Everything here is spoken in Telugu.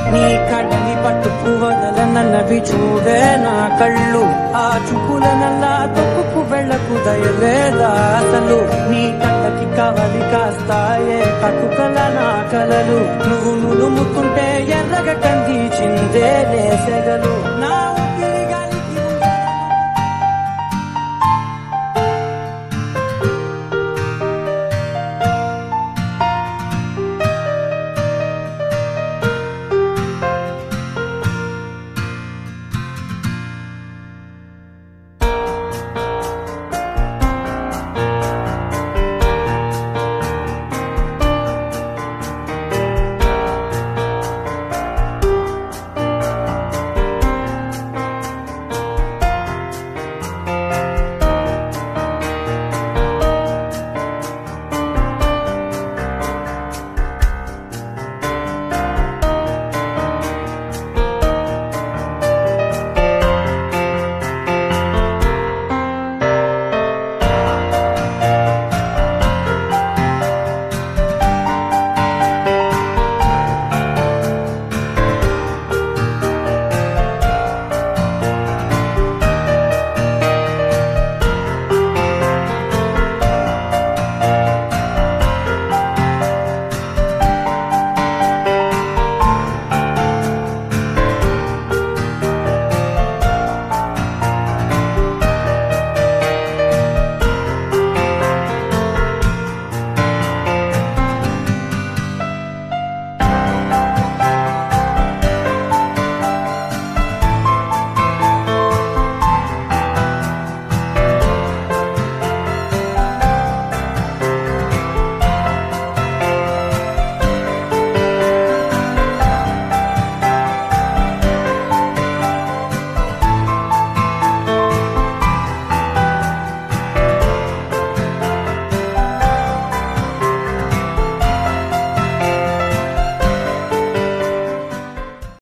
నీ కడలి పట్టుకు వదలనన్నవి చూడే నా కళ్ళు. ఆ చూపుల నల్లా తొక్కుకు వెళ్ళకు దయలేదా అసలు. నీ కళ్ళకి కవలి కాస్తాయే కటుకల నా కలలు. నువ్వు నులుముతుంటే ఎర్రగ కంది చిందే నేసెగలు. నా